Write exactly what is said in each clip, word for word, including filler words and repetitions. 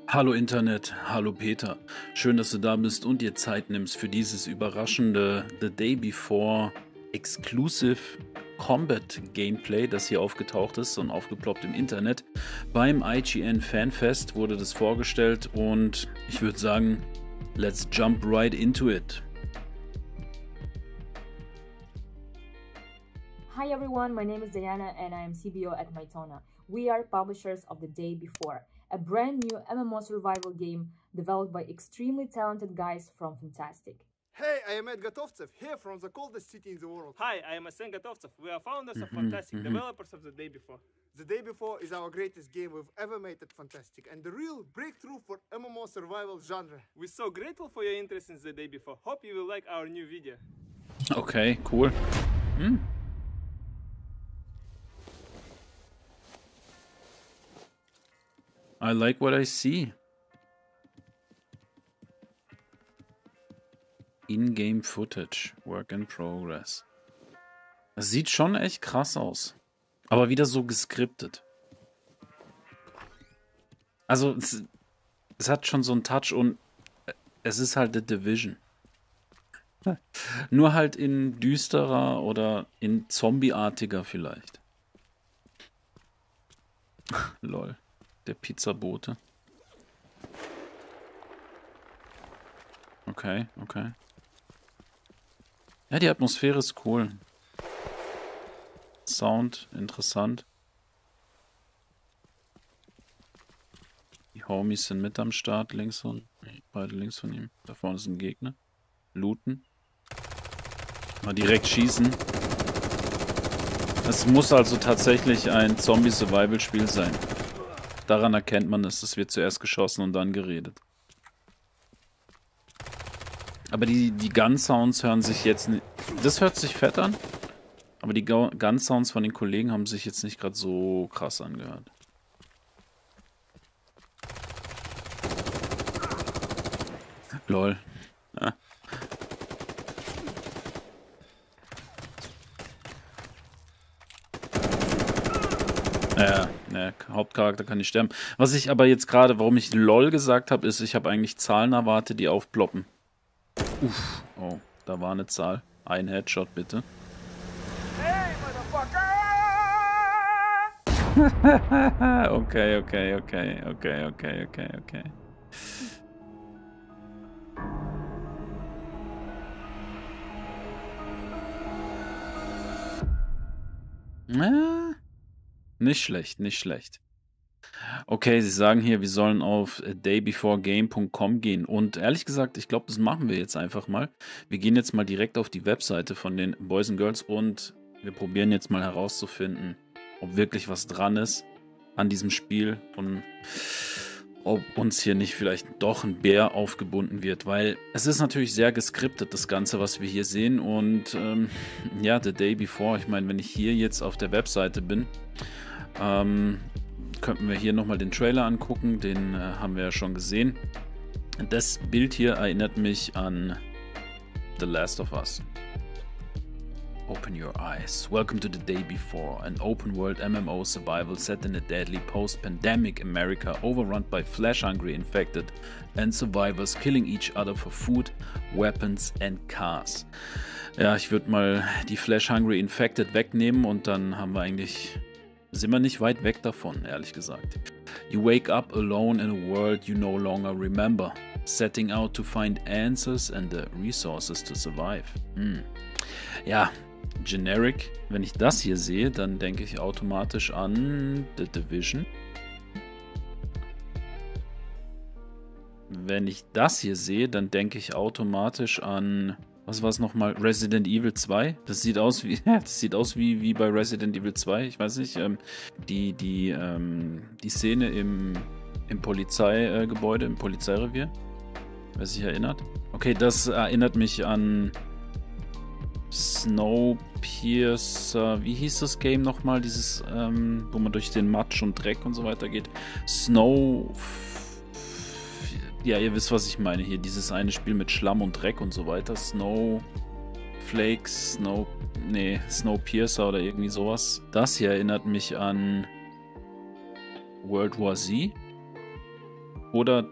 Hallo Internet, hallo Peter. Schön, dass du da bist und dir Zeit nimmst für dieses überraschende The Day Before Exclusive Combat Gameplay, das hier aufgetaucht ist und aufgeploppt im Internet. Beim I G N Fanfest wurde das vorgestellt und ich würde sagen, let's jump right into it. Hi everyone, my name is Diana and I am C B O at Mytona. We are publishers of The Day Before, a brand new M M O survival game developed by extremely talented guys from Fantastic. Hey, I am Ed Gotovtsev, here from the coldest city in the world. Hi, I am Arsen Gotovtsev. We are founders of Mhm, Fantastic, mhm. developers of The Day Before. The Day Before is our greatest game we've ever made at Fantastic and the real breakthrough for M M O survival genre. We're so grateful for your interest in The Day Before. Hope you will like our new video. Okay, cool. Hm. I like what I see. In-game Footage, Work in Progress. Das sieht schon echt krass aus. Aber wieder so geskriptet. Also, es, es hat schon so einen Touch und es ist halt The Division. Nur halt in düsterer oder in zombieartiger vielleicht. Lol. Der Pizzabote. Okay, okay. Ja, die Atmosphäre ist cool. Sound, interessant. Die Homies sind mit am Start, links und nee, beide links von ihm. Da vorne ist ein Gegner. Looten. Mal direkt schießen. Es muss also tatsächlich ein Zombie-Survival-Spiel sein. Daran erkennt man es. Es wird zuerst geschossen und dann geredet. Aber die, die Gun-Sounds hören sich jetzt nicht... Das hört sich fett an. Aber die Gun-Sounds von den Kollegen haben sich jetzt nicht gerade so krass angehört. Lol. Ja. Ja, der Hauptcharakter kann nicht sterben. Was ich aber jetzt gerade, warum ich LOL gesagt habe, ist, ich habe eigentlich Zahlen erwartet, die aufploppen. Uff, oh, da war eine Zahl. Ein Headshot, bitte. Hey, motherfucker! Okay, okay, okay, okay, okay, okay, okay. Ja, nicht schlecht, nicht schlecht. Okay, sie sagen hier, wir sollen auf day before game punkt com gehen. Und ehrlich gesagt, ich glaube, das machen wir jetzt einfach mal. Wir gehen jetzt mal direkt auf die Webseite von den Boys and Girls und wir probieren jetzt mal herauszufinden, ob wirklich was dran ist an diesem Spiel und ob uns hier nicht vielleicht doch ein Bär aufgebunden wird, weil es ist natürlich sehr geskriptet, das Ganze, was wir hier sehen. Und ähm, ja, The Day Before, ich meine, wenn ich hier jetzt auf der Webseite bin, ähm, könnten wir hier nochmal den Trailer angucken, den äh, haben wir ja schon gesehen. Das Bild hier erinnert mich an The Last of Us. Open your eyes. Welcome to The Day Before, an open-world M M O survival set in a deadly post-pandemic America overrun by flesh-hungry infected and survivors killing each other for food, weapons and cars. Ja, ich würde mal die flesh-hungry infected wegnehmen und dann haben wir eigentlich... sind wir nicht weit weg davon, ehrlich gesagt. You wake up alone in a world you no longer remember, setting out to find answers and the resources to survive. Hm. Ja, generic. Wenn ich das hier sehe, dann denke ich automatisch an The Division. Wenn ich das hier sehe, dann denke ich automatisch an... Was war es nochmal? Resident Evil zwei? Das sieht aus wie, das sieht aus wie, wie bei Resident Evil zwei. Ich weiß nicht, ähm, die, die, ähm, die Szene im, im Polizeigebäude, äh, im Polizeirevier. Wer sich erinnert? Okay, das erinnert mich an Snowpiercer. Wie hieß das Game nochmal? Dieses, ähm, wo man durch den Matsch und Dreck und so weiter geht. Snow... Ja, ihr wisst, was ich meine hier. Dieses eine Spiel mit Schlamm und Dreck und so weiter. Snowflakes, Snow... Nee, Snowpiercer oder irgendwie sowas. Das hier erinnert mich an World War Z. Oder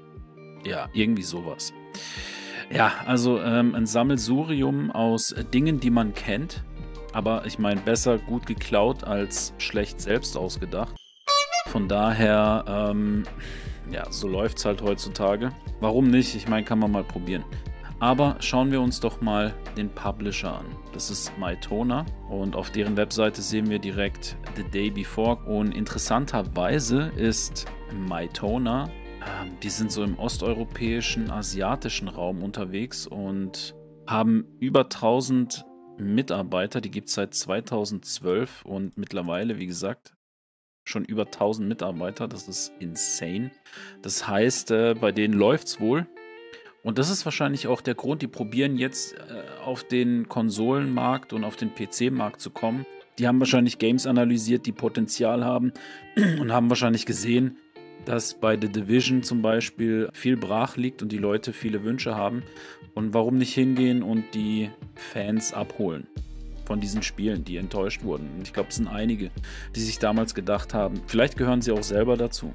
ja, irgendwie sowas. Ja, also ähm, ein Sammelsurium aus Dingen, die man kennt. Aber ich meine, besser gut geklaut als schlecht selbst ausgedacht. Von daher, ähm, ja, so läuft es halt heutzutage. Warum nicht? Ich meine, kann man mal probieren. Aber schauen wir uns doch mal den Publisher an. Das ist Mytona und auf deren Webseite sehen wir direkt The Day Before. Und interessanterweise ist Mytona, äh, die sind so im osteuropäischen, asiatischen Raum unterwegs und haben über tausend Mitarbeiter. Die gibt es seit zweitausendzwölf und mittlerweile, wie gesagt, schon über tausend Mitarbeiter. Das ist insane. Das heißt, äh, bei denen läuft es wohl. Und das ist wahrscheinlich auch der Grund, die probieren jetzt äh, auf den Konsolenmarkt und auf den P C-Markt zu kommen. Die haben wahrscheinlich Games analysiert, die Potenzial haben und haben wahrscheinlich gesehen, dass bei The Division zum Beispiel viel brach liegt und die Leute viele Wünsche haben. Und warum nicht hingehen und die Fans abholen von diesen Spielen, die enttäuscht wurden. Und ich glaube, es sind einige, die sich damals gedacht haben, vielleicht gehören sie auch selber dazu.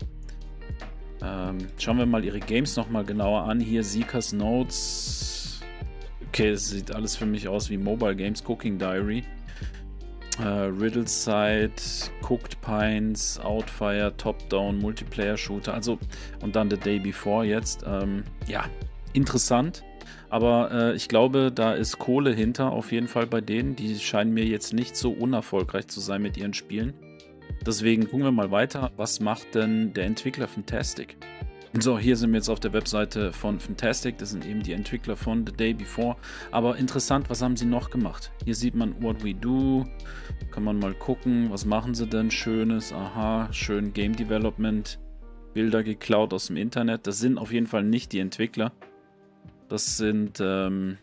Ähm, schauen wir mal ihre Games nochmal genauer an. Hier Seekers Notes. Okay, es sieht alles für mich aus wie Mobile Games. Cooking Diary. Äh, Riddle's Side, Cooked Pines, Outfire, Top-Down, Multiplayer-Shooter. Also, und dann The Day Before jetzt. Ähm, ja, interessant. Aber äh, ich glaube, da ist Kohle hinter auf jeden Fall bei denen. Die scheinen mir jetzt nicht so unerfolgreich zu sein mit ihren Spielen. Deswegen gucken wir mal weiter. Was macht denn der Entwickler Fantastic? So, hier sind wir jetzt auf der Webseite von Fantastic. Das sind eben die Entwickler von The Day Before. Aber interessant, was haben sie noch gemacht? Hier sieht man What We Do. Kann man mal gucken, was machen sie denn Schönes? Aha, schön Game Development. Bilder geklaut aus dem Internet. Das sind auf jeden Fall nicht die Entwickler. Das sind ähm,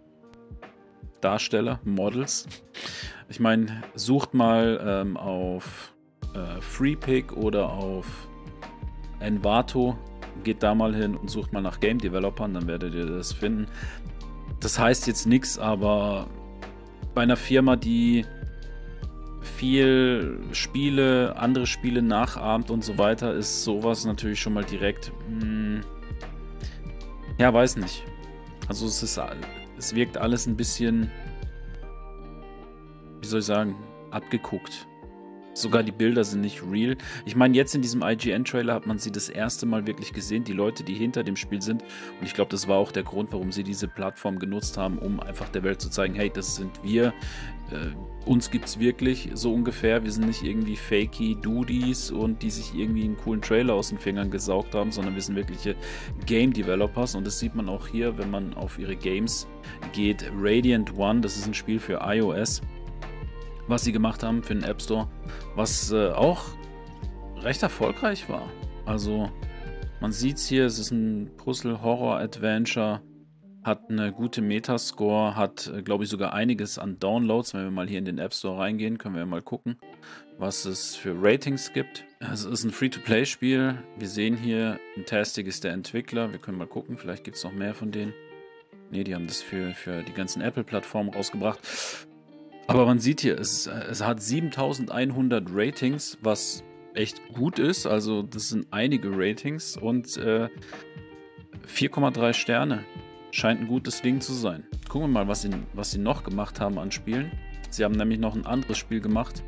Darsteller, Models. Ich meine, sucht mal ähm, auf äh, Freepik oder auf Envato. Geht da mal hin und sucht mal nach Game Developern, dann werdet ihr das finden. Das heißt jetzt nichts, aber bei einer Firma, die viel Spiele, andere Spiele nachahmt und so weiter, ist sowas natürlich schon mal direkt, mh, ja, weiß nicht. Also es ist, es wirkt alles ein bisschen, wie soll ich sagen, abgeguckt. Sogar die Bilder sind nicht real. Ich meine, jetzt in diesem I G N-Trailer hat man sie das erste Mal wirklich gesehen, die Leute, die hinter dem Spiel sind. Und ich glaube, das war auch der Grund, warum sie diese Plattform genutzt haben, um einfach der Welt zu zeigen, hey, das sind wir, äh, uns gibt's wirklich so ungefähr. Wir sind nicht irgendwie fakey Dudies und die sich irgendwie einen coolen Trailer aus den Fingern gesaugt haben, sondern wir sind wirkliche Game Developers. Und das sieht man auch hier, wenn man auf ihre Games geht. Radiant One, das ist ein Spiel für iOS, was sie gemacht haben für den App Store, was äh, auch recht erfolgreich war. Also man sieht es hier, es ist ein Puzzle-Horror-Adventure, hat eine gute Metascore, hat äh, glaube ich sogar einiges an Downloads. Wenn wir mal hier in den App Store reingehen, können wir mal gucken, was es für Ratings gibt. Es ist ein Free-to-Play-Spiel. Wir sehen hier, Fantastic ist der Entwickler. Wir können mal gucken, vielleicht gibt es noch mehr von denen. Ne, die haben das für, für die ganzen Apple-Plattformen rausgebracht. Aber man sieht hier, es, es hat siebentausendeinhundert Ratings, was echt gut ist. Also das sind einige Ratings und äh, vier Komma drei Sterne. Scheint ein gutes Ding zu sein. Gucken wir mal, was sie, was sie noch gemacht haben an Spielen. Sie haben nämlich noch ein anderes Spiel gemacht.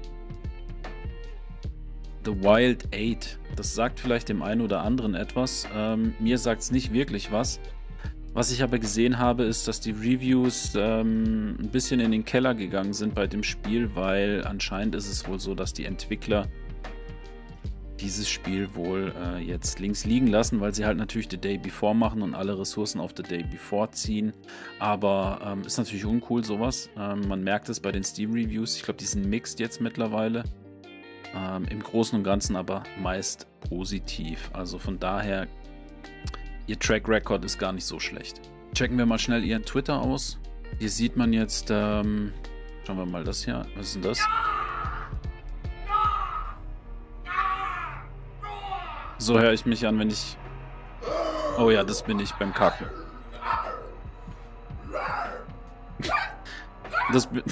The Wild Eight. Das sagt vielleicht dem einen oder anderen etwas. Ähm, mir sagt es nicht wirklich was. Was ich aber gesehen habe, ist, dass die Reviews ähm, ein bisschen in den Keller gegangen sind bei dem Spiel, weil anscheinend ist es wohl so, dass die Entwickler dieses Spiel wohl äh, jetzt links liegen lassen, weil sie halt natürlich The Day Before machen und alle Ressourcen auf The Day Before ziehen. Aber ähm, ist natürlich uncool sowas. Ähm, man merkt es bei den Steam-Reviews. Ich glaube, die sind mixed jetzt mittlerweile. Ähm, Im Großen und Ganzen aber meist positiv. Also von daher, ihr Track Record ist gar nicht so schlecht. Checken wir mal schnell ihren Twitter aus. Hier sieht man jetzt, ähm, schauen wir mal das hier. Was ist denn das? So höre ich mich an, wenn ich... Oh ja, das bin ich beim Kacken. Das bin...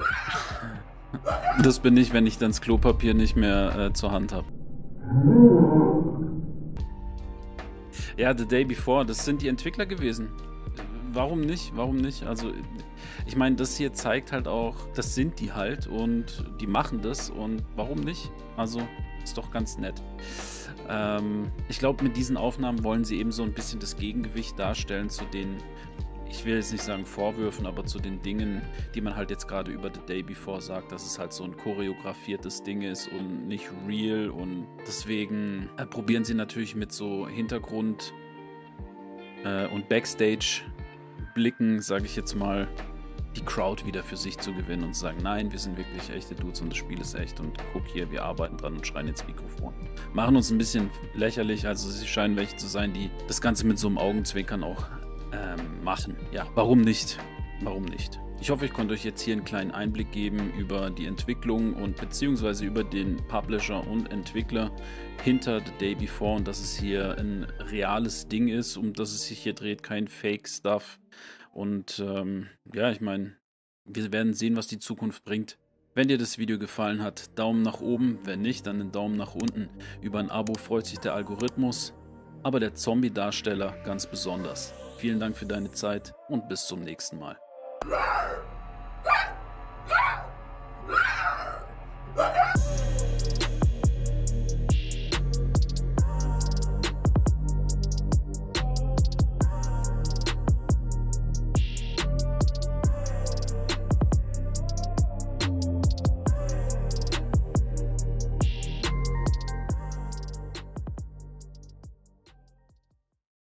Das bin ich, wenn ich dann das Klopapier nicht mehr äh, zur Hand habe. Ja, The Day Before, das sind die Entwickler gewesen. Warum nicht? Warum nicht? Also, ich meine, das hier zeigt halt auch, das sind die halt und die machen das und warum nicht? Also, ist doch ganz nett. Ähm, ich glaube, mit diesen Aufnahmen wollen sie eben so ein bisschen das Gegengewicht darstellen zu den, ich will jetzt nicht sagen Vorwürfen, aber zu den Dingen, die man halt jetzt gerade über The Day Before sagt, dass es halt so ein choreografiertes Ding ist und nicht real, und deswegen äh, probieren sie natürlich mit so Hintergrund äh, und Backstage-Blicken, sage ich jetzt mal, die Crowd wieder für sich zu gewinnen und zu sagen, nein, wir sind wirklich echte Dudes und das Spiel ist echt und guck hier, wir arbeiten dran und schreien ins Mikrofon. Machen uns ein bisschen lächerlich, also sie scheinen welche zu sein, die das Ganze mit so einem Augenzwinkern auch ähm, machen. Ja, warum nicht? Warum nicht? Ich hoffe, ich konnte euch jetzt hier einen kleinen Einblick geben über die Entwicklung und beziehungsweise über den Publisher und Entwickler hinter The Day Before und dass es hier ein reales Ding ist, um das es sich hier dreht, kein Fake-Stuff. Und ähm, ja, ich meine, wir werden sehen, was die Zukunft bringt. Wenn dir das Video gefallen hat, Daumen nach oben, wenn nicht, dann einen Daumen nach unten. Über ein Abo freut sich der Algorithmus, aber der Zombie-Darsteller ganz besonders. Vielen Dank für deine Zeit und bis zum nächsten Mal. Yeah.